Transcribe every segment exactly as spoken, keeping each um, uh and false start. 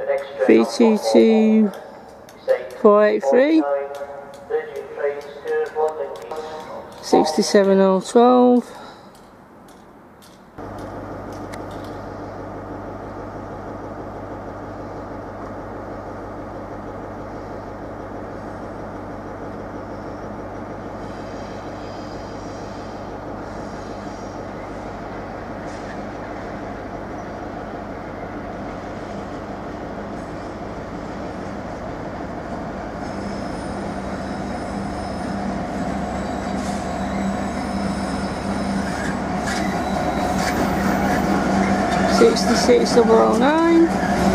three two two four eight three six seven oh one two. sixty-six double oh nine.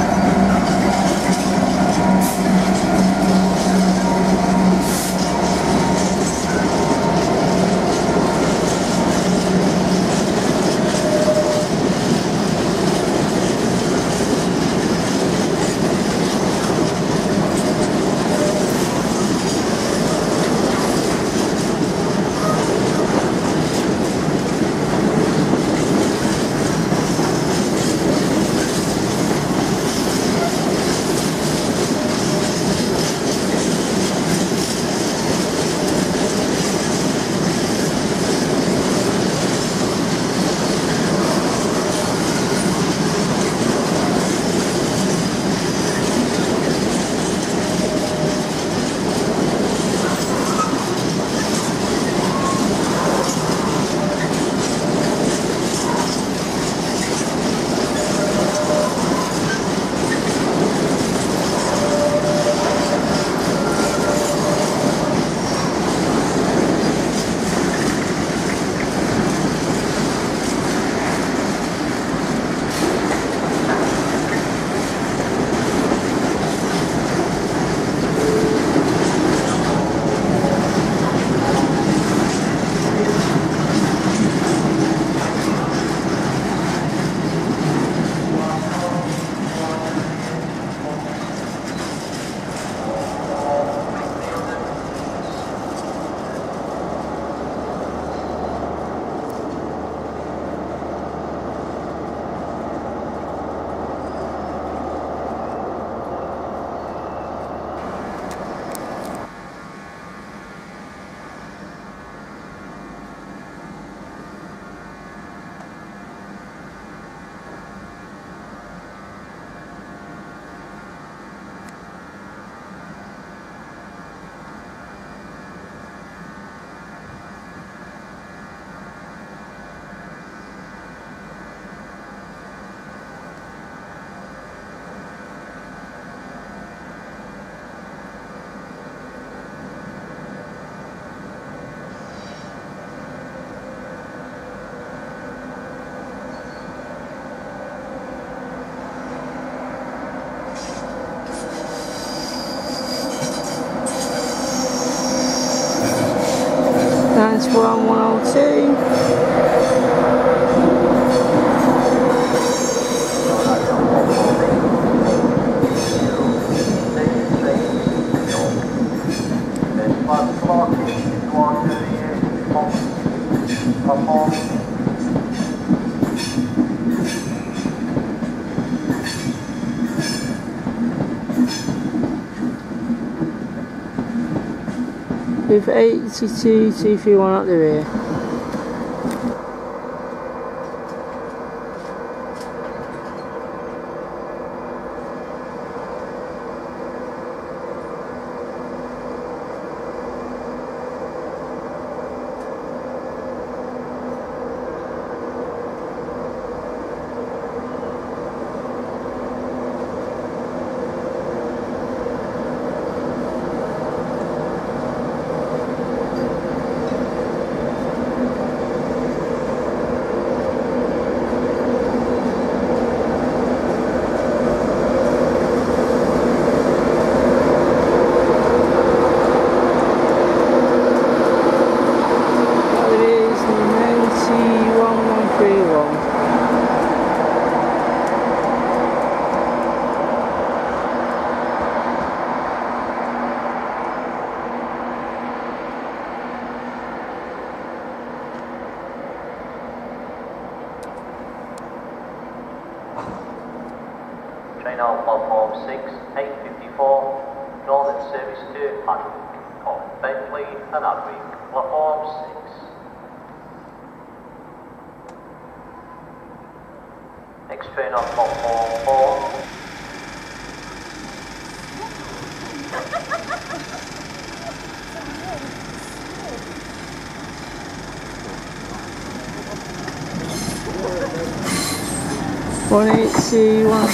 one one oh two. With eighty-two two three one at the rear. Chain Explain on platform six, eight fifty-four, Northern service to Padwick, on Bentley and Adwick, platform six. Next train on platform four. One eight C one.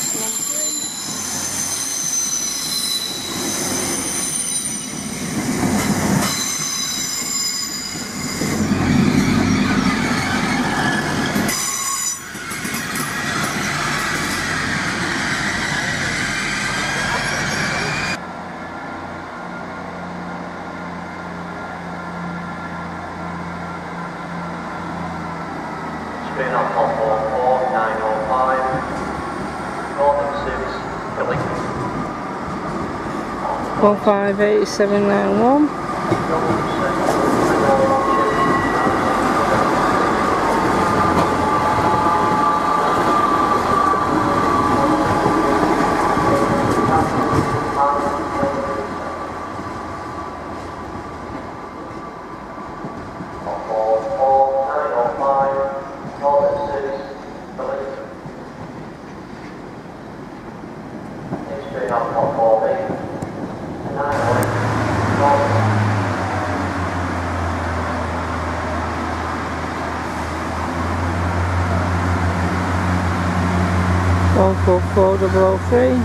Train on platform four, nine oh five, Northern service to Lincoln. One five eight seven nine one. One four four double oh three.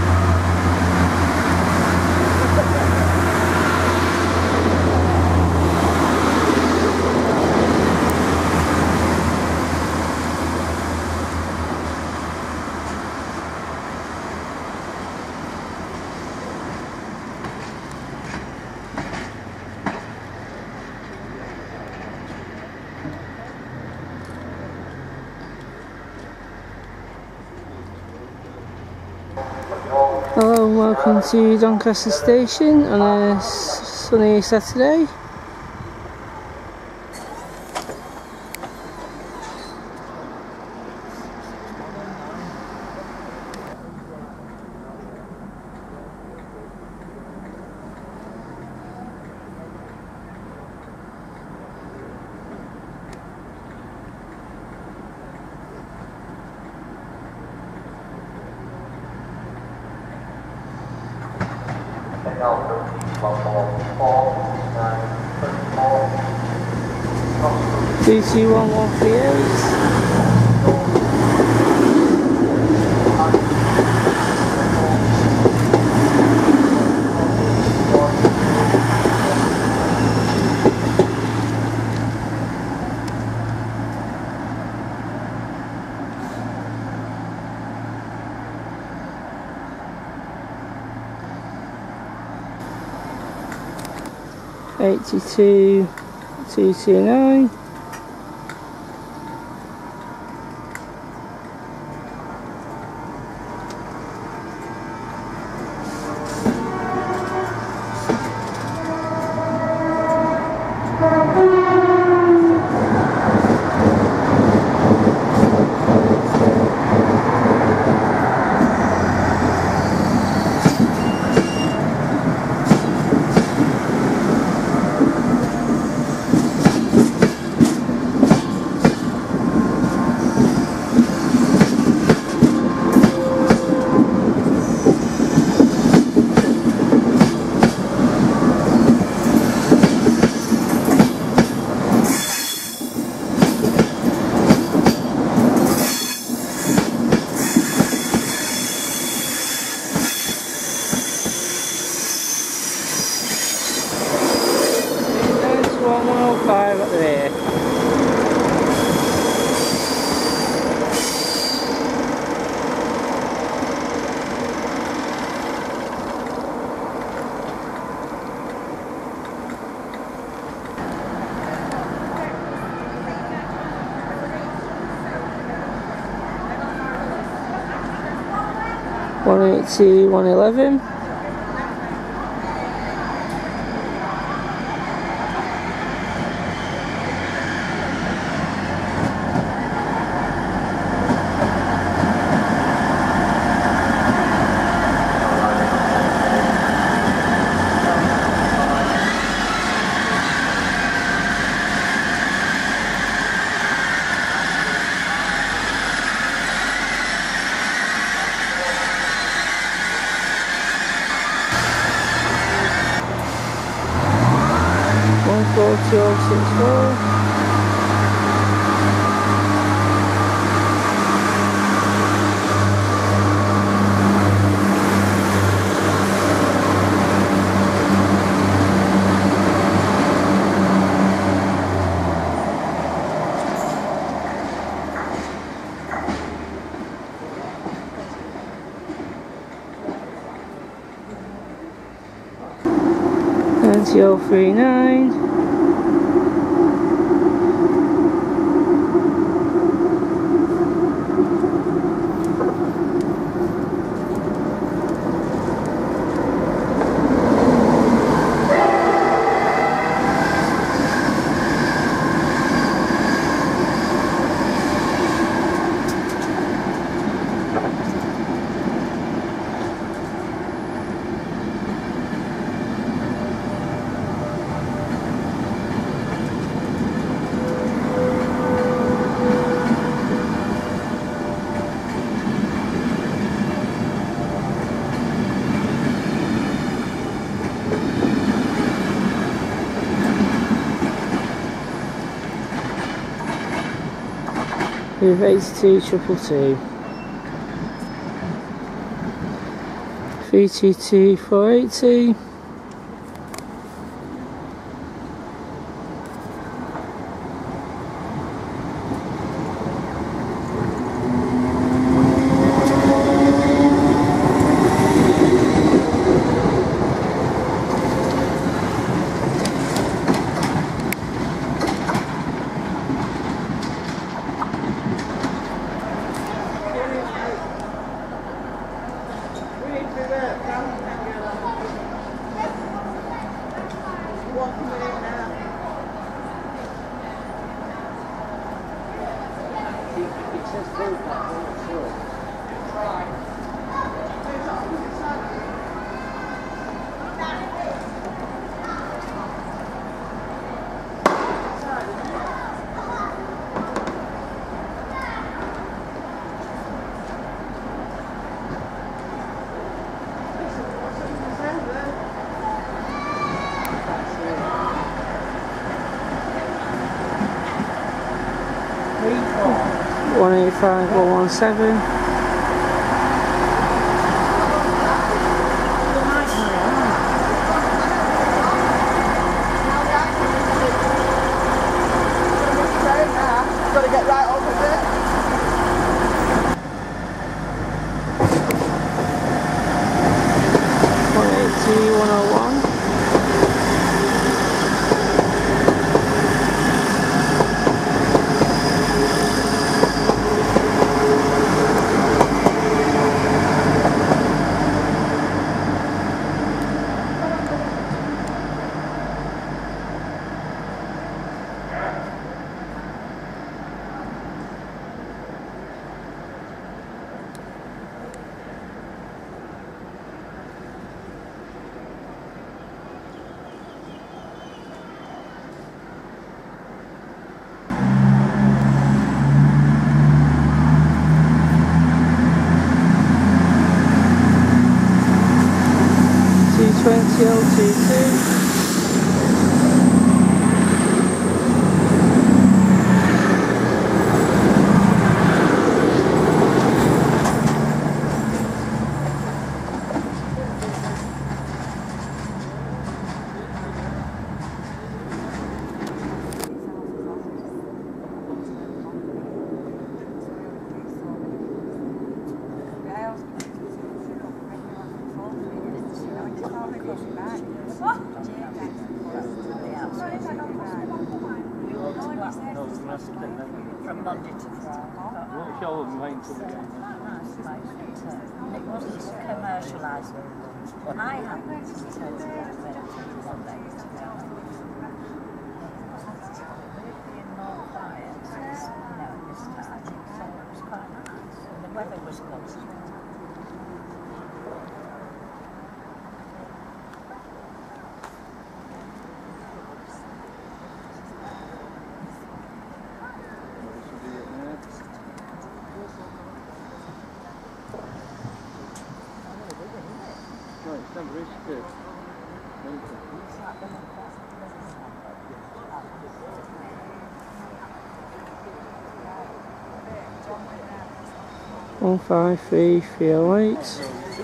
Hello and welcome to Doncaster station on a sunny Saturday. Two two one one three eight. Eighty-two two two nine. one oh five at the rear. one eighty, one eleven. oh six four. Ninety oh three nine. With eighty-two triple two. three two two four eight two. one eight five one one seven. Gotta get right over there. one eight two one oh one. twenty oh two two. From Monday to Friday. What show them waiting till the game? Nice place, isn't it? It wasn't commercialised. And I happened to be told to get rid of it one day, to be honest. Being more quiet, you know, at this time, so it was quite nice. And the weather was good. No, it's not very good. one five three three oh eight.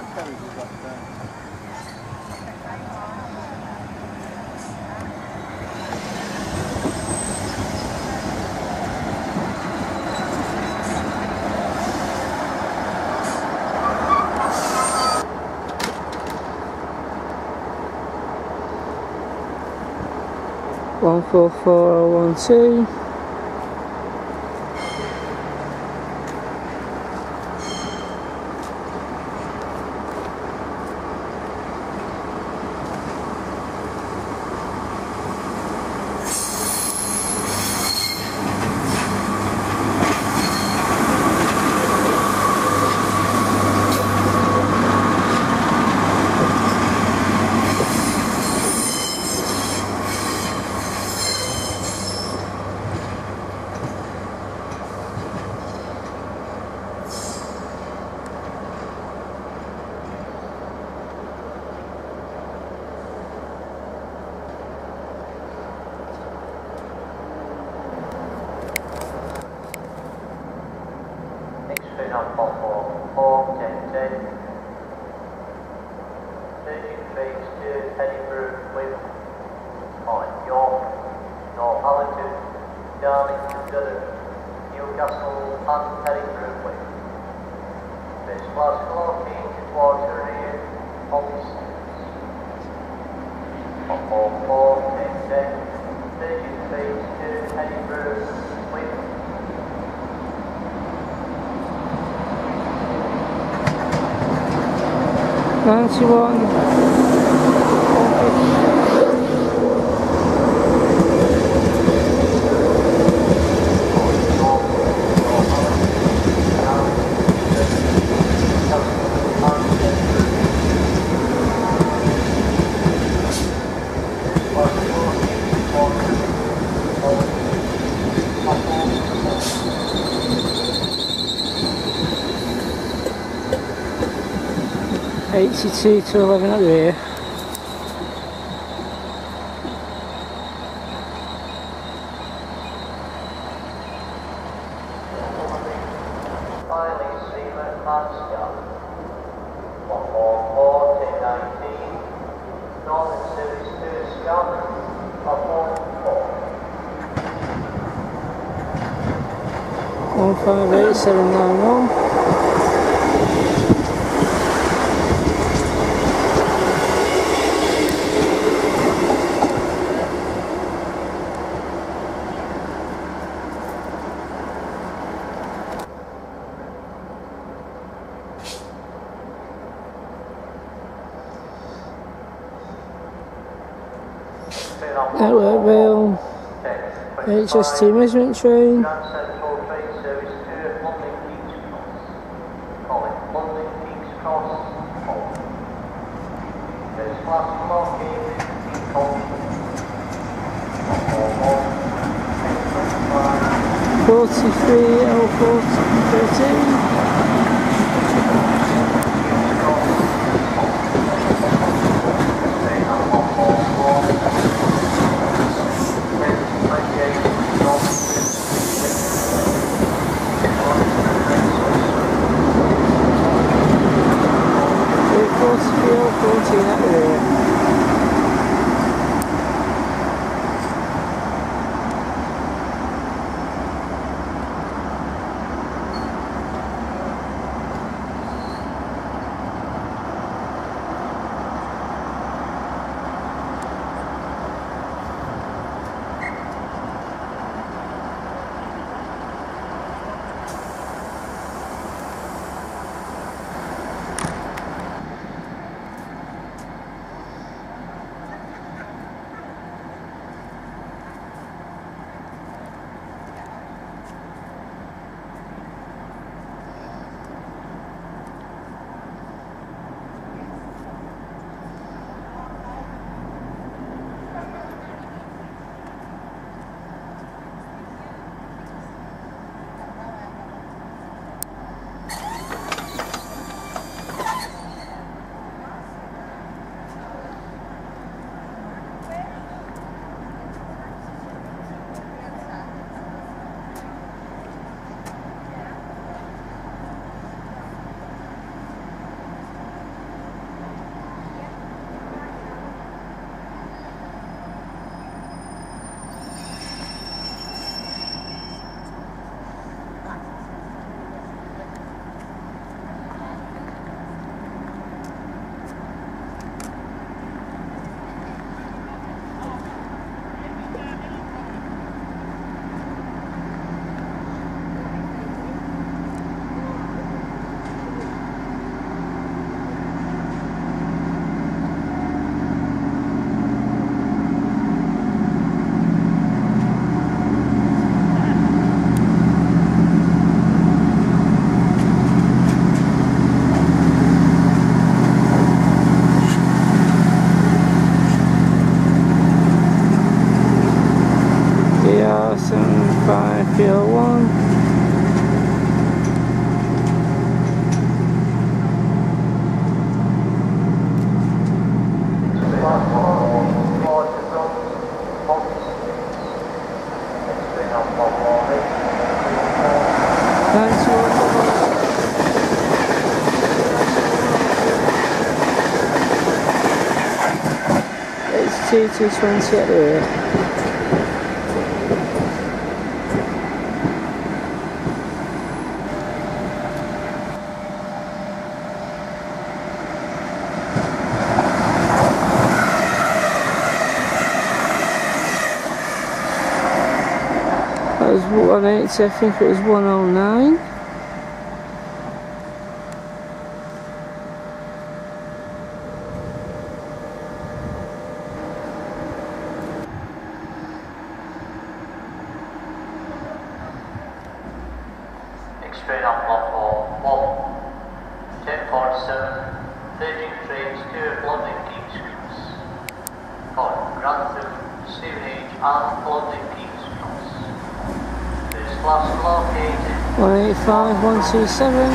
one four four oh one two. On platform four, ten ten. Changing phase to Edinburgh with on York, Northallerton, Darlington, Durham, Newcastle and Edinburgh with. First class clocking towards the rear on distance. Platform four, ten ten. Changing phase to Edinburgh with ninety-one. eighty-two to eleven at the rear. Finally, Seaman Manscap. one four four to nineteen. Northern Service to Scotland. one four four. one five eight seven nine one. Network rail, H S T measurement train. Grand Central train service to London King's Cross. Calling London King's Cross home. First class blocking in Colchester. forty-three L forty thirteen. fourteen at the rear. five three oh one. It's two two twenty at the rear. That was one eighty, I think it was one oh nine. Straight up platform one, ten forty-seven, thirteen trains to London King's Cross. Calling Grantham, Stevenage and London King's Cross. This class located one eighty-five, one two seven.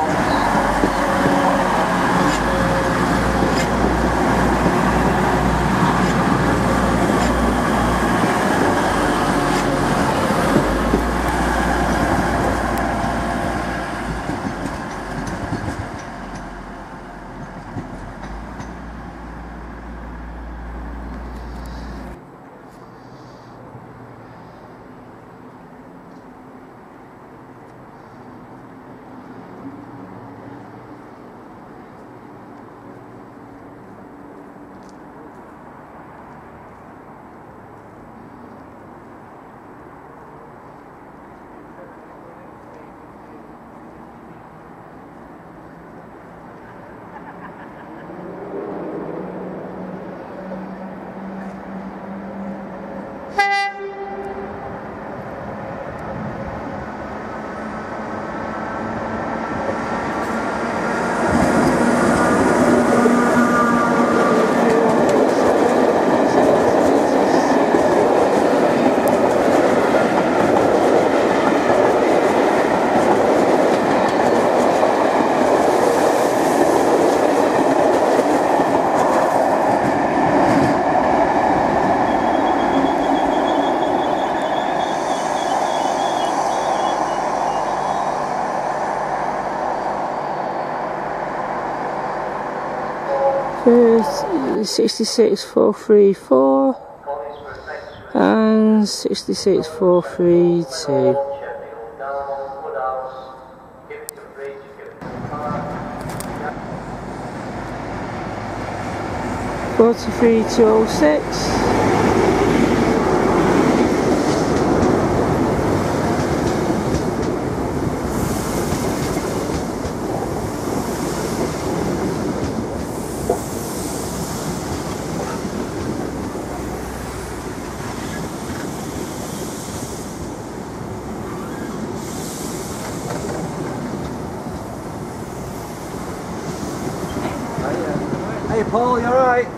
sixty-six four three four and sixty-six four three two. forty-three two oh six. Hey Paul, you alright?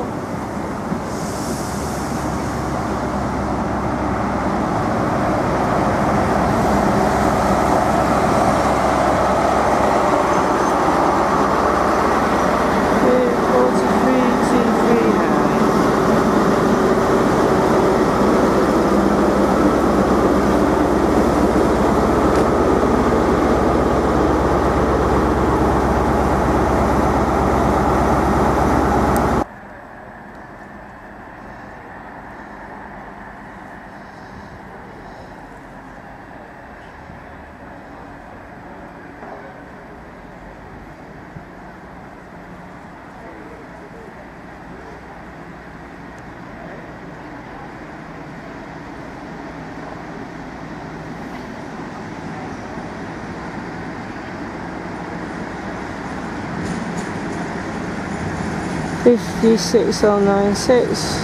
fifty-six oh nine six.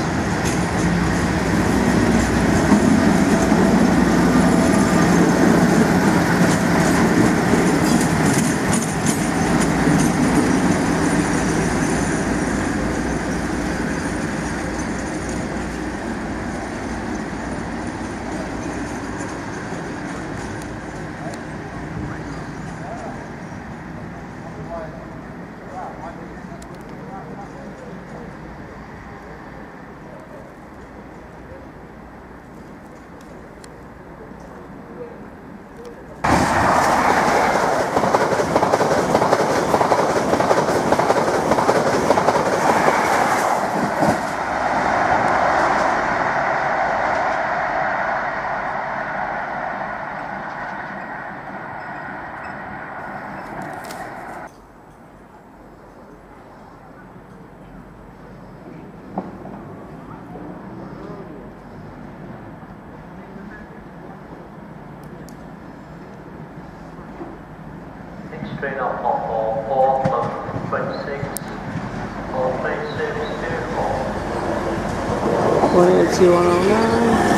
three knot four four, four, twenty-six, four, three, service two four. one eighty, one oh nine.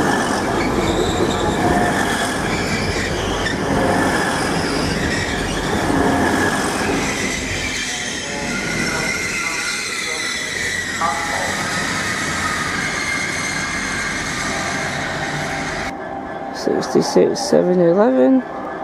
sixty-six, seven eleven.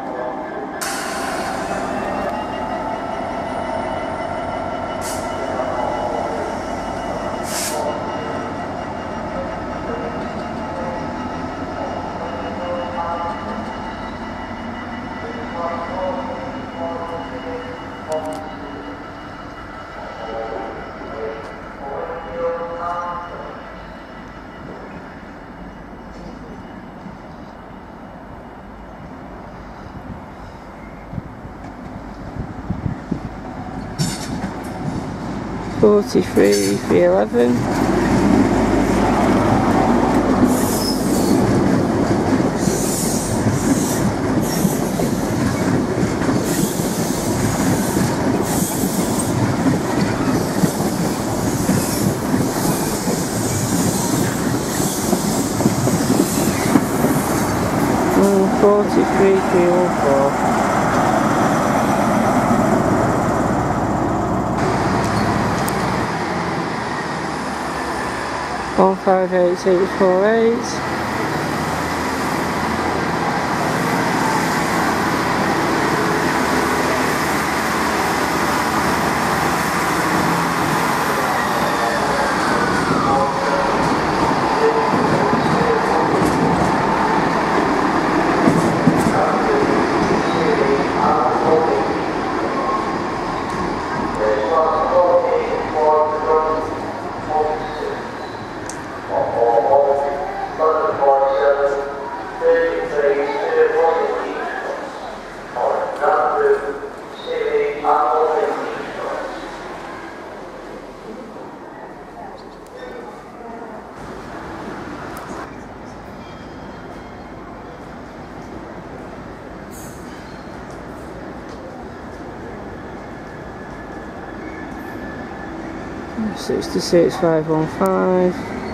forty-three, three eleven. And forty-three, three oh four. one five eight, eight four eight. sixty-six, five one five.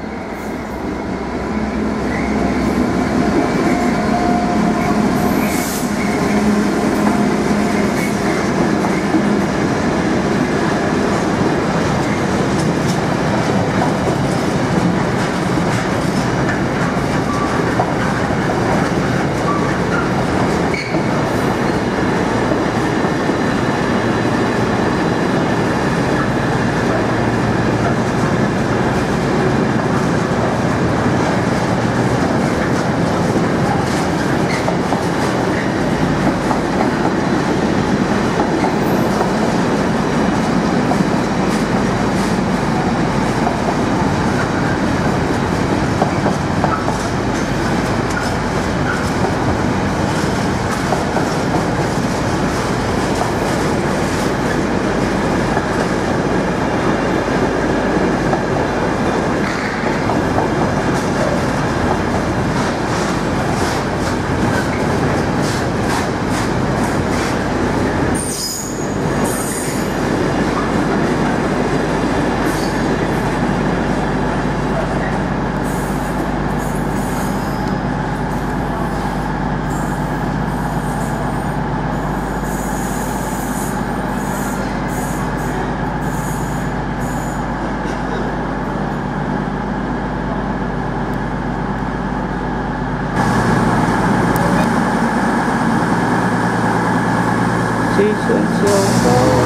T twenty oh four,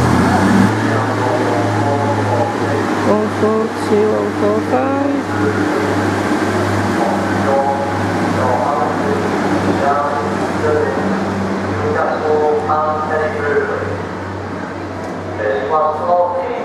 one four two oh four five. There's one four